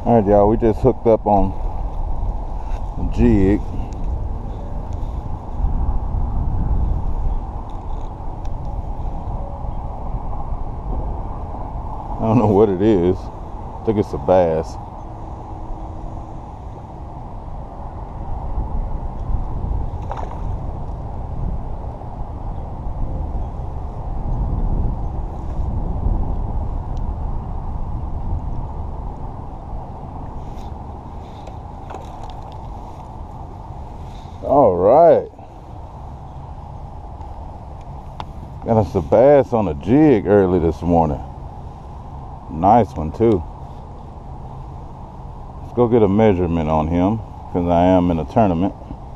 Alright, y'all, we just hooked up on a jig. I don't know what it is. I think it's a bass. All right. Got us a bass on a jig early this morning. Nice one too. Let's go get a measurement on him because I am in a tournament.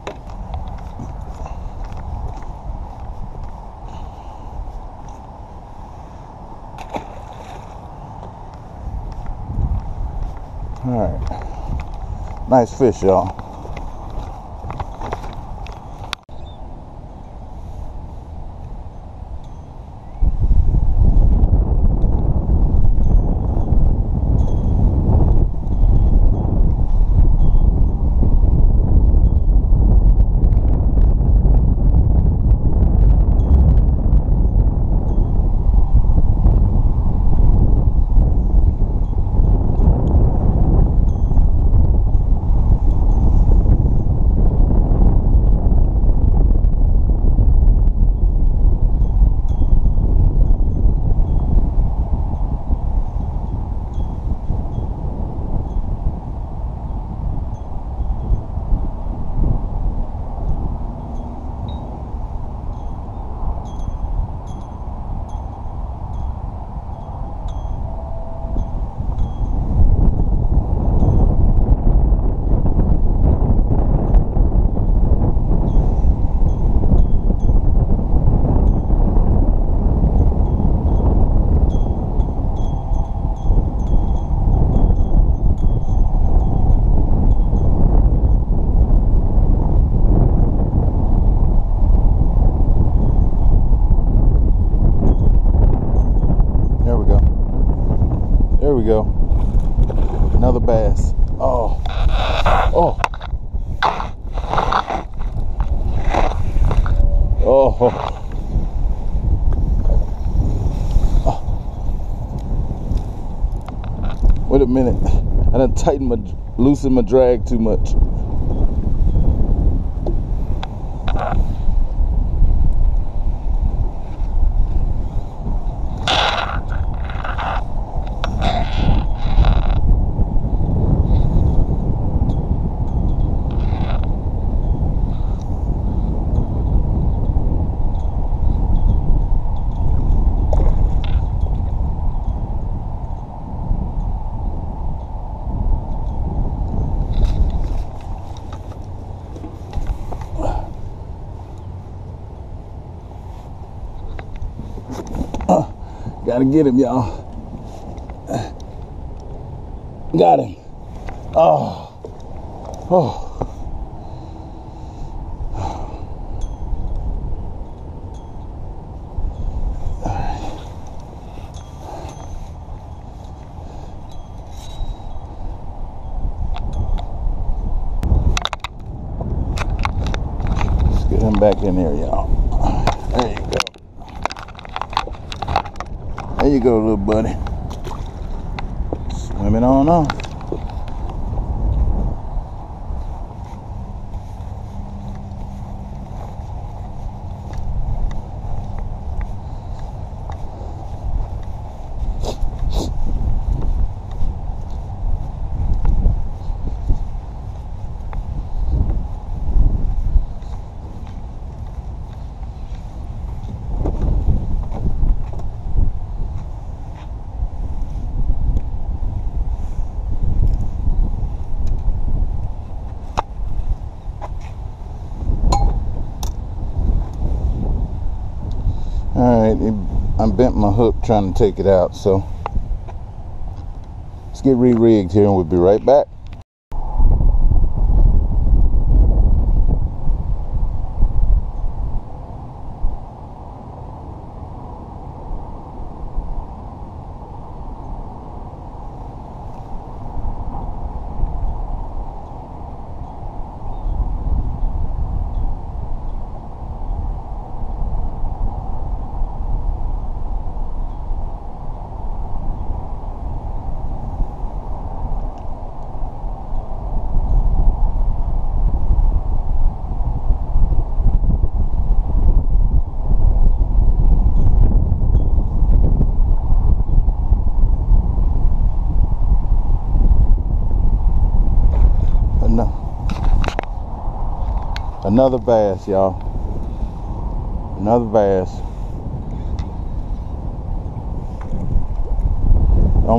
All right. Nice fish, y'all. There we go. Another bass. Oh. Oh. Oh. Oh. Wait a minute. I done loosened my drag too much. Gotta get him, y'all. Got him. Oh. Oh. Let's get him back in there, y'all. There you go. There you go, little buddy. Swimming on off. Alright, I bent my hook trying to take it out, so let's get re-rigged here and we'll be right back. Another bass, y'all. Another bass. On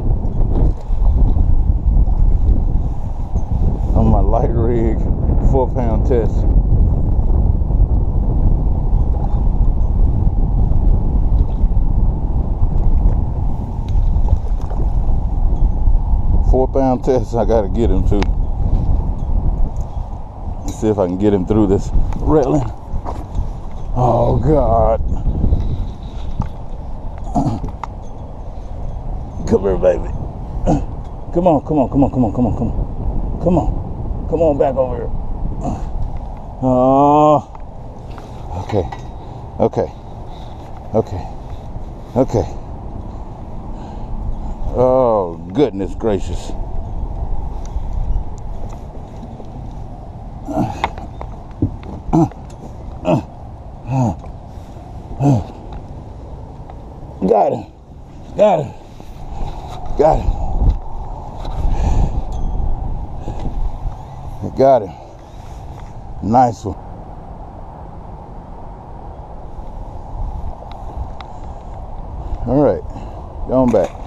my light rig 4-pound test. Four-pound test. I gotta get him to. Let's see if I can get him through this railing. Oh God. Come here, baby. Come on, come on, come on, come on, come on, come on. Come on. Come on back over here. Oh. Okay. Okay. Okay. Okay. Oh, goodness gracious. Got it. Got it. Got it. I got it. Nice one. All right. Going back.